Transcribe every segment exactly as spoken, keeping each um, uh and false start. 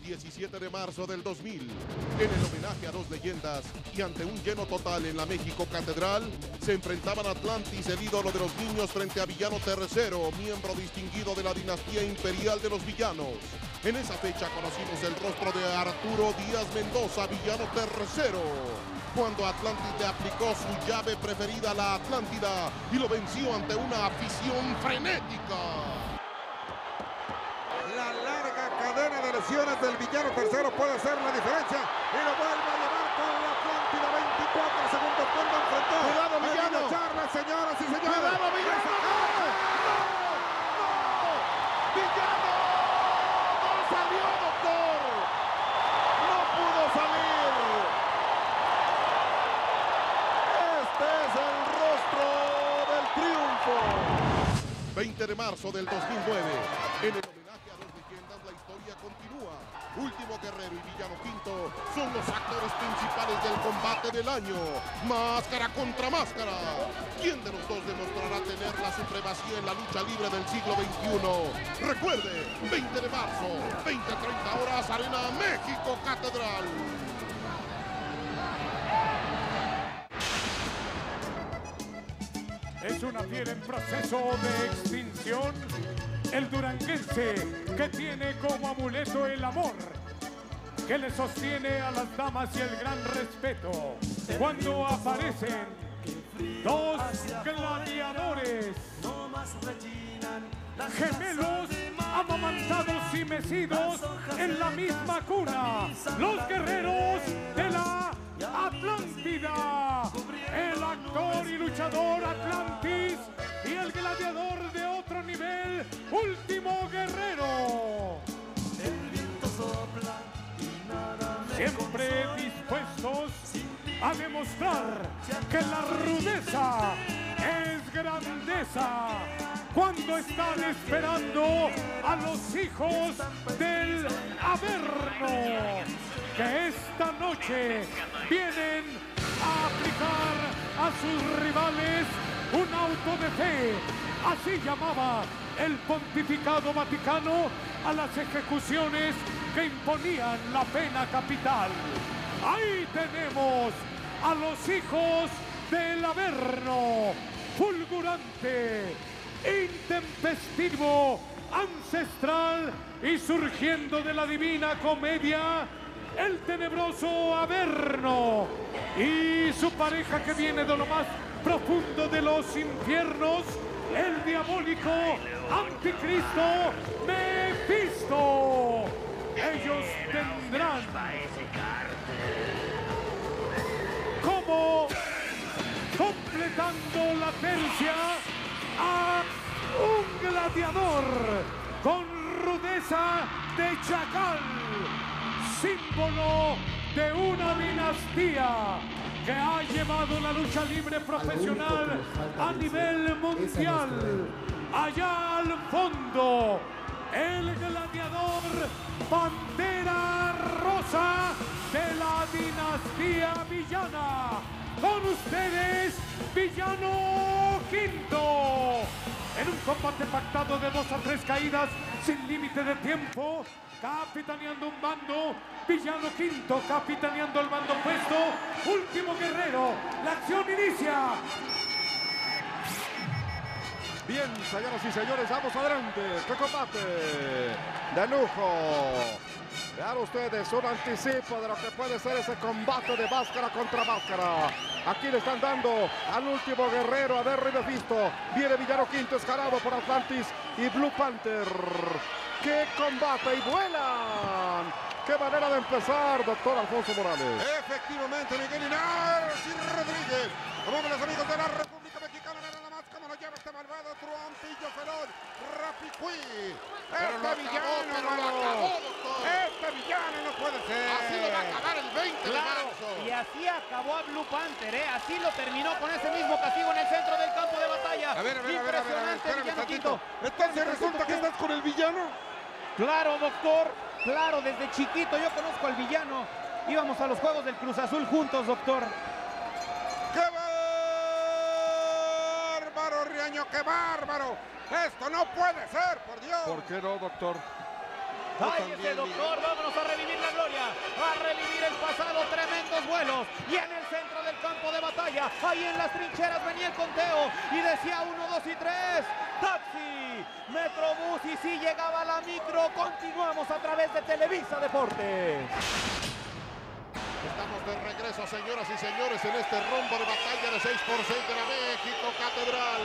diecisiete de marzo del dos mil, en el homenaje a dos leyendas y ante un lleno total en la México Catedral, se enfrentaban Atlantis, el ídolo de los niños, frente a Villano tercero, miembro distinguido de la dinastía imperial de los villanos. En esa fecha conocimos el rostro de Arturo Díaz Mendoza, Villano tercero, cuando Atlantis le aplicó su llave preferida a la Atlántida y lo venció ante una afición frenética. La larga cadena de lesiones del Villano tercero puede hacer la diferencia y lo vuelve a llevar con la Atlántida. Veinticuatro segundos cuando enfrentó. ¡Cuidado, Villano! Charla, señoras y señores. ¡Cuidado, Villano! ¡No! ¡No! ¡Villano! ¡No salió, doctor! ¡No pudo salir! Este es el rostro del triunfo. veinte de marzo del dos mil nueve. En el homenaje a dos leyendas, la historia continúa. Último Guerrero y Villano Quinto son los actores principales del combate del año. Máscara contra máscara. ¿Quién de los dos demostrará tener la supremacía en la lucha libre del siglo veintiuno? Recuerde, veinte de marzo, veinte a treinta horas, Arena México Catedral. Es una fiera en proceso de extinción. El duranguense que tiene como amuleto el amor, que le sostiene a las damas y el gran respeto. Cuando aparecen dos gladiadores, gemelos amamantados y mecidos en la misma cuna, los guerreros de la Atlántida, el actor y luchador Atlantis y el gladiador de otro nivel, Último Guerrero. Siempre dispuestos a demostrar que la rudeza es grandeza, cuando están esperando a los hijos del Averno, que esta noche vienen a aplicar a sus rivales un auto de fe. Así llamaba el pontificado vaticano a las ejecuciones que imponían la pena capital. Ahí tenemos a los hijos del Averno, fulgurante, intempestivo, ancestral y surgiendo de la divina comedia, el tenebroso Averno y su pareja que viene de lo más profundo de los infiernos, el diabólico anticristo Mefisto. Ellos tendrán como completando la tercia a un gladiador con rudeza de chacal, símbolo de una dinastía que ha llevado la lucha libre profesional a nivel mundial. Allá al fondo, el gladiador Pantera Rosa de la dinastía villana. Con ustedes, Villano Quinto. En un combate pactado de dos a tres caídas sin límite de tiempo, capitaneando un bando, Villano Quinto capitaneando el bando opuesto, Último Guerrero. La acción inicia. Bien, señoras y señores, vamos adelante. ¡Qué combate de lujo! Vean ustedes un anticipo de lo que puede ser ese combate de máscara contra máscara. Aquí le están dando al Último Guerrero, a ver, Mefisto. Viene Villano Quinto escalado por Atlantis y Blue Panther. ¡Qué combate! ¡Y vuelan! ¡Qué manera de empezar, doctor Alfonso Morales! Efectivamente, Miguel Inarci Rodríguez. Como los amigos de la República Mexicana, nada más como lo lleva este malvado Truampillo Felón, Rapicuí. Este villano, pero lo acabó, doctor. Este villano no puede ser. Así lo va a acabar el veinte de Claro, marzo. y así acabó a Blue Panther, ¿eh? Así lo terminó con ese mismo castigo en el centro del campo de batalla. A ver, a ver, a ver, a ver, a ver, Impresionante, espérame Villano tantito. Quinto. Entonces resulta que estás con el villano. Claro, doctor, claro, desde chiquito yo conozco al villano. Íbamos a los Juegos del Cruz Azul juntos, doctor. ¡Qué bárbaro, Riaño! ¡Qué bárbaro! Esto no puede ser, por Dios. ¿Por qué no, doctor? Ay, ese doctor, vámonos a revivir la gloria, a revivir el pasado, tremendos vuelos. Y en el centro del campo de batalla, ahí en las trincheras venía el conteo y decía uno, dos y tres. Taxi, Metrobús y sí llegaba la micro. Continuamos a través de Televisa Deportes. Estamos de regreso, señoras y señores, en este rombo de batalla de seis por seis de la México Catedral.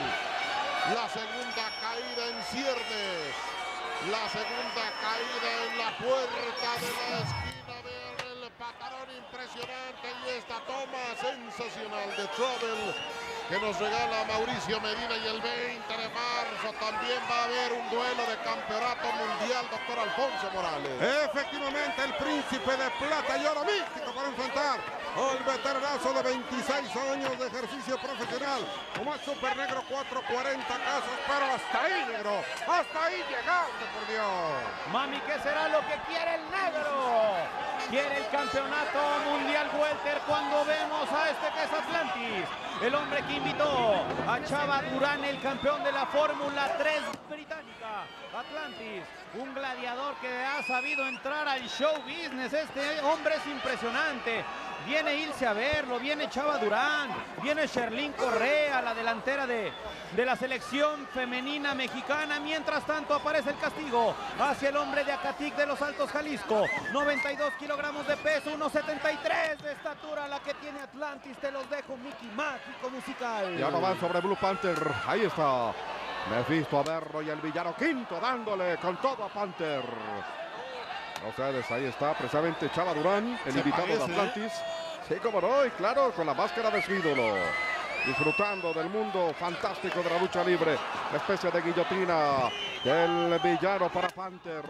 La segunda caída en ciernes. La segunda caída en la puerta de la esquina. Vean el patarón impresionante y esta toma sensacional de Trouble que nos regala Mauricio Medina. Y el veinte de marzo también va a haber un duelo de campeonato mundial, doctor Alfonso Morales. Efectivamente, el príncipe de plata y oro místico para enfrentar al veteranazo de veintiséis años de ejercicio profesional, como el Super Negro, cuatro cuarenta casos, pero hasta ahí, negro, hasta ahí llegaste, por Dios. Mami, ¿qué será lo que quiere el negro? Quiere el campeonato mundial welter cuando vemos a este que es Atlantis, el hombre que invitó a Chava Durán, el campeón de la Fórmula tres británica. Atlantis, un gladiador que ha sabido entrar al show business. Este hombre es impresionante. Viene Ilse a verlo, viene Chava Durán, viene Sherlyn Correa, la delantera de, de la selección femenina mexicana. Mientras tanto aparece el castigo hacia el hombre de Acatic de los Altos Jalisco. noventa y dos kilogramos de peso, uno setenta y tres de estatura la que tiene Atlantis. Te los dejo, Mickey Mágico Musical. Y ahora van sobre Blue Panther. Ahí está Mephisto Averro y el villano Quinto dándole con todo a Panther. Ustedes, ahí está precisamente Chava Durán, el Se invitado parece, de Atlantis. Sí, como no, y claro, con la máscara de su ídolo. Disfrutando del mundo fantástico de la lucha libre. La especie de guillotina del villano para Panther.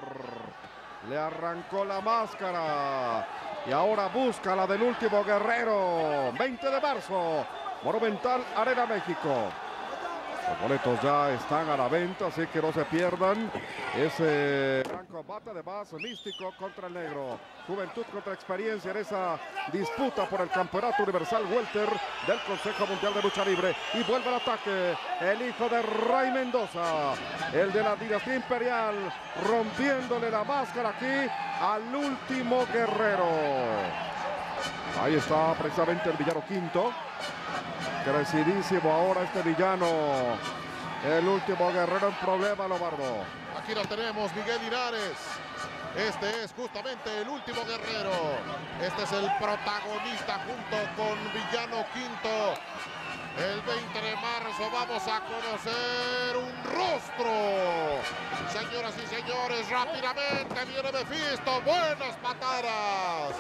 Le arrancó la máscara. Y ahora busca la del último guerrero. veinte de marzo, Monumental Arena México. Los boletos ya están a la venta, así que no se pierdan ese gran combate, además místico contra el negro. Juventud contra experiencia en esa disputa por el campeonato universal welter del Consejo Mundial de Lucha Libre. Y vuelve al ataque el hijo de Ray Mendoza, el de la dinastía imperial, rompiéndole la máscara aquí al último guerrero. Ahí está precisamente el villano Quinto. Crecidísimo ahora este villano. El último guerrero en problema, Lobardo. Aquí lo tenemos, Miguel Linares. Este es justamente el último guerrero. Este es el protagonista junto con Villano Quinto. El veinte de marzo vamos a conocer un rostro. Señoras y señores, rápidamente viene Mephisto. Buenas patadas.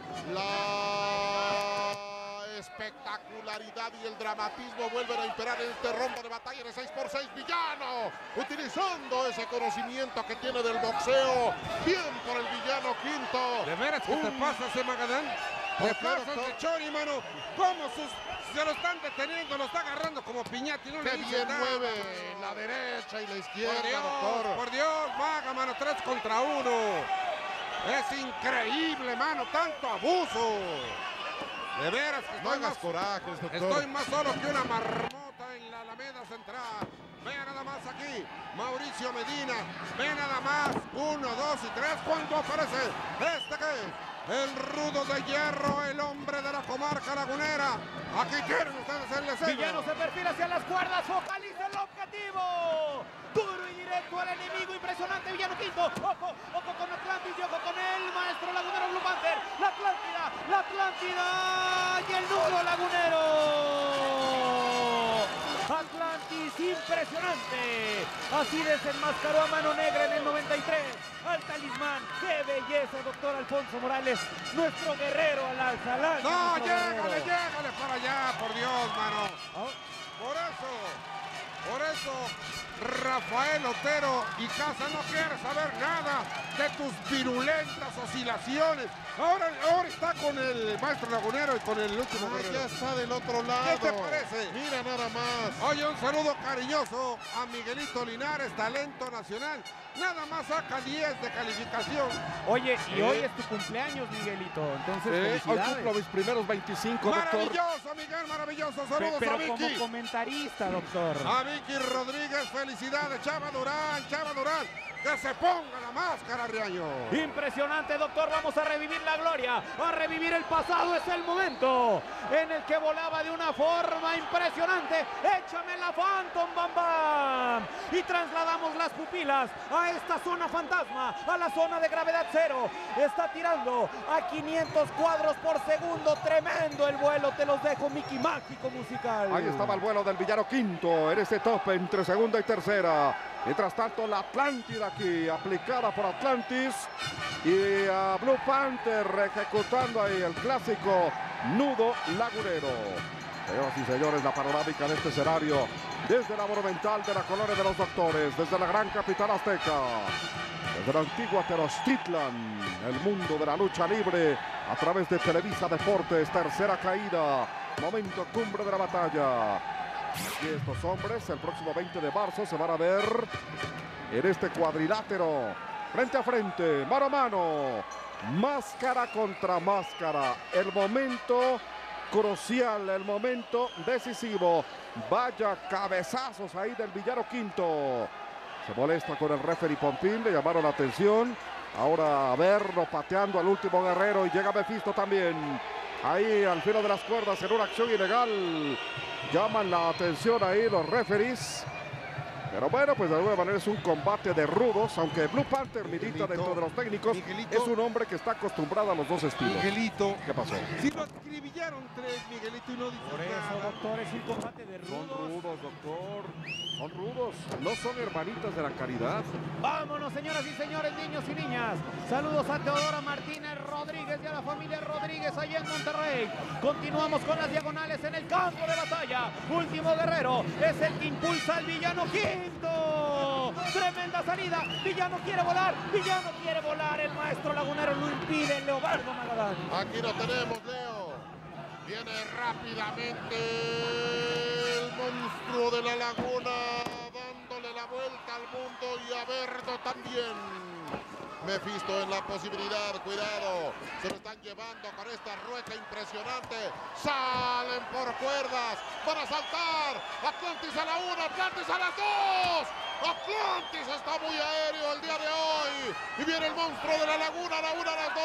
La espectacularidad y el dramatismo vuelven a imperar en este rombo de batalla de seis por seis. Villano utilizando ese conocimiento que tiene del boxeo. Bien por el Villano Quinto. ¿De veras que Un... te pasas, eh, Magadán? Te qué, pasas doctor? de chori, mano. ¿Cómo sus... se lo están deteniendo? Lo está agarrando como piñata y no Qué le dice bien nada. mueve la derecha y la izquierda, Por Dios, doctor. por Dios, Maga, mano, tres contra uno. Es increíble, mano, tanto abuso. De veras que No estoy hagas más, corajes, doctor. estoy más solo que una marmota en la Alameda Central. Vea nada más aquí, Mauricio Medina. Ve nada más, uno, dos y tres. ¿Cuánto aparece? ¿Este qué es? El rudo de hierro, el hombre de la comarca lagunera. Aquí tienen ustedes el deseo. Villano se perfila hacia las cuerdas, focaliza el objetivo. Duro y directo al enemigo, impresionante Villano Quinto. Ojo, ojo con Atlantis y ojo con el maestro lagunero Blue Panther. La Atlántida, la Atlántida y el nudo lagunero. Atlantis, impresionante. Así desenmascaró a Mano Negra en el noventa y tres. Al Talismán, qué belleza, doctor Alfonso Morales. Nuestro guerrero al alza. al alza, No, nuestro llégale, guerrero. llégale para allá, por Dios, mano. Ah, Por eso, por eso, Rafael Otero y Casa no quiere saber nada de tus virulentas oscilaciones. Ahora, ahora está con el maestro lagunero y con el último Ah, guerrero. ya está del otro lado. ¿Qué te parece? Mira nada más. Oye, un saludo cariñoso a Miguelito Linares, talento nacional. Nada más saca diez de calificación. Oye, y Sí. hoy es tu cumpleaños, Miguelito. Entonces, Eh, hoy felicidades. cumplo mis primeros veinticinco, doctor. Maravilloso, Miguel, maravilloso. Pe- Saludos pero a Vicky. como comentarista, doctor. A Vicky Rodríguez, felicidades, Chava Durán, Chava Durán. que se ponga la máscara, Riaño. Impresionante, doctor. Vamos a revivir la gloria, a revivir el pasado. Es el momento en el que volaba de una forma impresionante. Échame la Phantom, Bam Bam. Y trasladamos las pupilas a esta zona fantasma, a la zona de gravedad cero. Está tirando a quinientos cuadros por segundo. Tremendo el vuelo. Te los dejo, Mickey Mágico Musical. Ahí estaba el vuelo del villano quinto en ese tope entre segunda y tercera. Mientras tanto, la Atlántida aquí, aplicada por Atlantis. Y a Blue Panther ejecutando ahí el clásico nudo lagunero. Señoras y señores, la panorámica de este escenario desde la monumental de la Colonia de los Doctores, desde la gran capital azteca, desde la antigua Tenochtitlan, el mundo de la lucha libre a través de Televisa Deportes, tercera caída, momento cumbre de la batalla. Y estos hombres el próximo veinte de marzo se van a ver en este cuadrilátero, frente a frente, mano a mano, máscara contra máscara. El momento crucial, el momento decisivo. Vaya cabezazos ahí del villano quinto. Se molesta con el referee Pompín, le llamaron la atención. Ahora a verlo pateando al último guerrero y llega Mephisto también. Ahí al filo de las cuerdas en una acción ilegal. Llaman la atención ahí los referees. Pero bueno, pues de alguna manera es un combate de rudos, aunque Blue Panther milita dentro de los técnicos. Miguelito, es un hombre que está acostumbrado a los dos estilos. Miguelito. ¿Qué pasó? Si lo acribillaron tres, Miguelito, y no dijo Por eso, nada. doctor, es un combate de rudos. Son rudos, doctor. Son rudos. No son hermanitas de la caridad. Vámonos, señoras y señores, niños y niñas. Saludos a Teodora Martínez Rodríguez y a la familia Rodríguez allá en Monterrey. Continuamos con las diagonales en el campo de batalla. Último guerrero es el que impulsa al villano quinto. Tremenda salida. Villano quiere volar. Villano quiere volar. El maestro lagunero lo impide. Leobardo Magadán. Aquí lo tenemos, Leo. Viene rápidamente el monstruo de la laguna, dándole la vuelta al mundo y a Berto también. Mephisto en la posibilidad, cuidado, se lo están llevando con esta rueca impresionante. Salen por cuerdas, van a saltar. Atlantis a la una, Atlantis a las dos. Atlantis está muy aéreo el día de hoy. Y viene el monstruo de la laguna, a la una, a las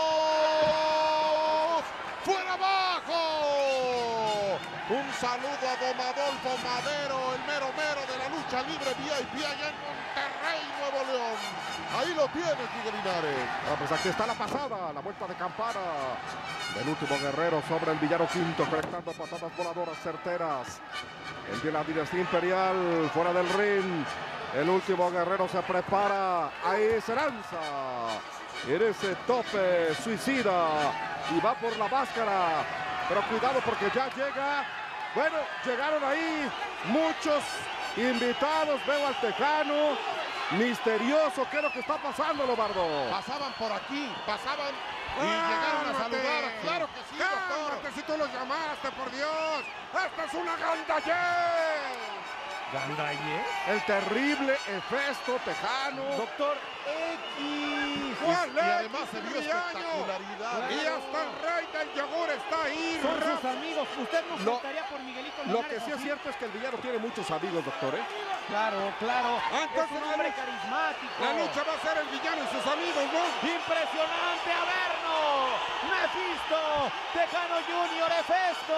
dos. ¡Fuera abajo! Un saludo a don Adolfo Madero, el mero mero de la lucha libre V I P allá en Monterrey, Nuevo León. Ahí lo tiene, Miguel Linares. Ah, pues aquí está la pasada, la vuelta de campana del último guerrero sobre el villano quinto, conectando patadas voladoras certeras. El de la dinastía imperial fuera del ring. El último guerrero se prepara, ahí se lanza en ese tope suicida y va por la máscara. Pero cuidado porque ya llega. Bueno, llegaron ahí muchos invitados. Veo al Tejano. Misterioso. ¿Qué es lo que está pasando, Lobardo? Pasaban por aquí, pasaban y ¡Cálmate! llegaron a saludar. Claro que sí, doctor. ¡Cálmate si tú los llamaste, por Dios! ¡Esta es una gandallez! ¿Gandalle? El terrible Hefesto Tejano. Doctor X. ¿Cuál Y es? además se vio Villaño? espectacularidad. Y hasta el rey del yogur está ahí. Son sus amigos. Usted no Lo- saltaría por Miguelito Lo Linares, que sí es ¿sí? cierto es que el villano tiene muchos amigos, doctor, ¿eh? Claro, claro. Ah, entonces es un la hombre lucha- carismático. La lucha va a ser el villano y sus amigos, ¿no? Impresionante, Averno. Mephisto, Tejano Junior, Hefesto.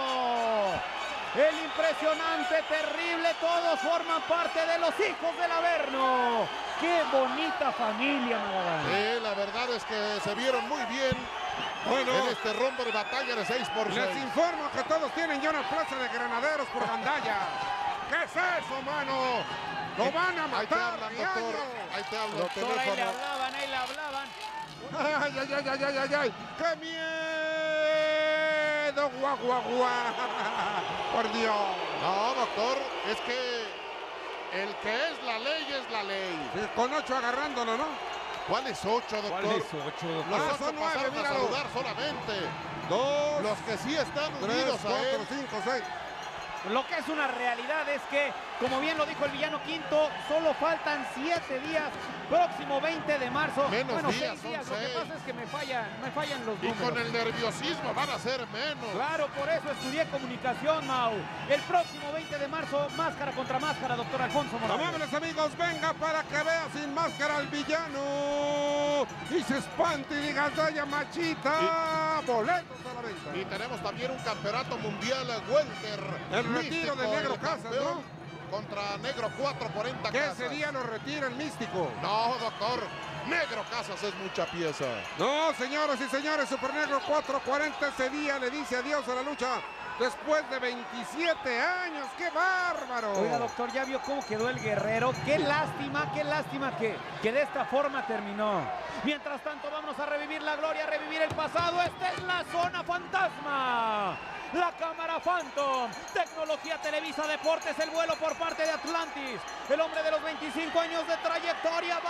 El impresionante, terrible, todos forman parte de los hijos del Averno. ¡Qué bonita familia, Magadán! Sí, la verdad es que se vieron muy bien Bueno, en este rombo de batalla de seis por les seis. informo que todos tienen ya una plaza de granaderos por gandalla. ¿Qué es eso, mano? ¡Lo van a Ahí te matar, hablan, Riaño! doctor. Ahí te hablan el Doctor, ahí le teléfono. hablaban, ahí le hablaban. ¡Ay, ay, ay, ay, ay, ay, ay! ¡Qué miedo! ¡Guau, guau, guau! ¡Por Dios! No, doctor, es que el que es la ley es la ley. Sí, con ocho agarrándolo, ¿no? ¿Cuál es ocho, doctor? ocho, Los Ah, ocho son nueve, pasaron a míralo. saludar solamente. Dos, Los que sí están tres, unidos a cuatro, él. cinco, seis. Lo que es una realidad es que, como bien lo dijo el villano Quinto, solo faltan siete días, próximo veinte de marzo. Menos bueno, días, seis días. son Lo que seis. pasa es que me fallan, me fallan los Y números. con el nerviosismo van a ser menos. Claro, por eso estudié comunicación, Mau. El próximo veinte de marzo, máscara contra máscara, doctor Alfonso Morales. Amables amigos, venga para que vea sin máscara al villano y se espante y diga, Daya Machita, boletos a la venta. Y tenemos también un campeonato mundial welter. El retiro Místico, de Negro el Casas, campeón, Contra Negro cuatrocientos cuarenta Que Casas. ese día lo retira el místico. No, doctor. Negro Casas es mucha pieza. No, señoras y señores, Super Negro cuatrocientos cuarenta ese día le dice adiós a la lucha después de veintisiete años. ¡Qué bárbaro! Oiga, doctor, ¿ya vio cómo quedó el guerrero? Qué lástima, qué lástima que, que de esta forma terminó. Mientras tanto, vamos a revivir la gloria, a revivir el pasado. Esta es la zona fantasma. La cámara Phantom, tecnología Televisa Deportes, el vuelo por parte de Atlantis, el hombre de los veinticinco años de trayectoria.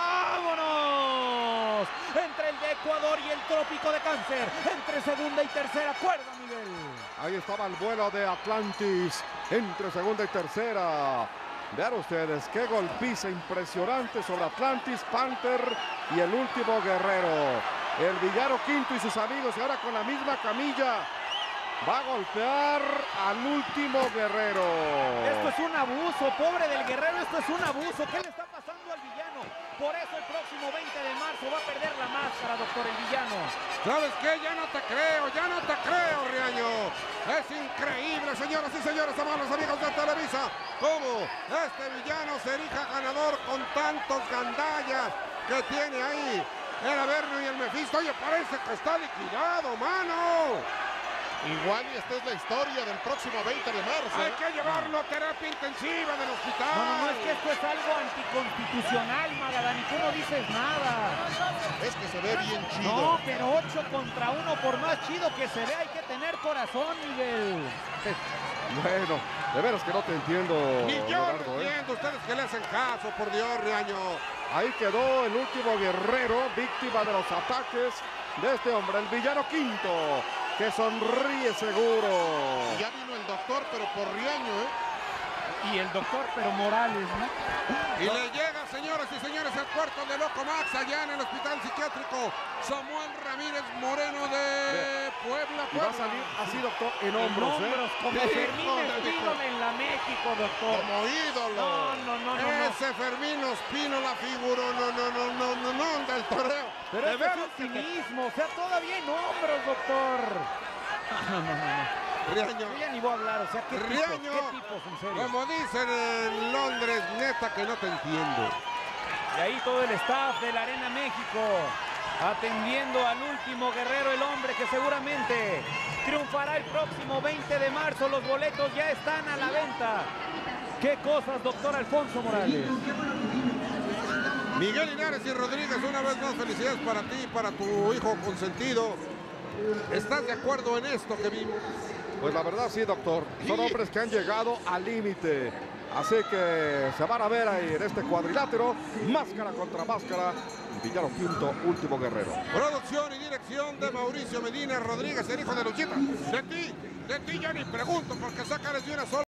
¡Vámonos! Entre el de Ecuador y el trópico de Cáncer, entre segunda y tercera cuerda, Miguel. Ahí estaba el vuelo de Atlantis entre segunda y tercera. Vean ustedes qué golpiza impresionante sobre Atlantis, Panther y el último guerrero. El villano Quinto y sus amigos, y ahora con la misma camilla va a golpear al último guerrero. Esto es un abuso, pobre del guerrero, esto es un abuso. ¿Qué le está pasando al villano? Por eso el próximo veinte de marzo va a perder la máscara, doctor, el villano. ¿Sabes qué? Ya no te creo, ya no te creo, Riaño. Es increíble, señoras y señores, amables amigos de Televisa, cómo este villano se erija ganador con tantos gandallas que tiene ahí el Averno y el Mephisto. Oye, parece que está liquidado, mano. Igual y esta es la historia del próximo veinte de marzo. Hay que llevarlo a terapia intensiva del hospital. No, no, no, es que esto es algo anticonstitucional, Magadán, y tú no dices nada. Es que se ve bien chido. No, pero ocho contra uno, por más chido que se vea, hay que tener corazón, Miguel. Bueno, de veras que no te entiendo, Ni yo Leonardo, lo ¿eh? entiendo, ustedes que le hacen caso, por Dios, Riaño. Ahí quedó el último guerrero, víctima de los ataques de este hombre, el villano Quinto, que sonríe seguro. Ya vino el doctor, pero por Riaño, ¿eh? Y el doctor, pero Morales, ¿no? Y le llega, señoras y señores, el cuarto de Loco Max allá en el hospital psiquiátrico Samuel Ramírez Moreno de Puebla. Y va a salir así, doctor, en hombros, En hombros, ¿eh? como Sí, Fermín hijo de Espínola en la México, doctor. Como ídolo. No, no, no, no, no. Ese Fermín Ospino la figuró, no, no, no, no, no, no, del torneo. Pero De este es veras un que te- cinismo, o sea, todavía en hombros, doctor. No, no, no, no. Riaño, Yo ya ni voy a hablar, o sea, ¿qué tipos, Riaño, qué tipos, en serio? como dicen en Londres, neta que no te entiendo. Y ahí todo el staff de la Arena México, atendiendo al último guerrero, el hombre que seguramente triunfará el próximo veinte de marzo. Los boletos ya están a la venta. ¿Qué cosas, doctor Alfonso Morales? Miguel Linares y Rodríguez, una vez más felicidades para ti y para tu hijo consentido. ¿Estás de acuerdo en esto que vimos? Pues la verdad sí, doctor. Son hombres que han llegado al límite. Así que se van a ver ahí en este cuadrilátero. Máscara contra máscara. Villano Quinto, último guerrero. Producción y dirección de Mauricio Medina Rodríguez, el hijo de Luchita. De ti, de ti ya ni pregunto porque sácales de una sola.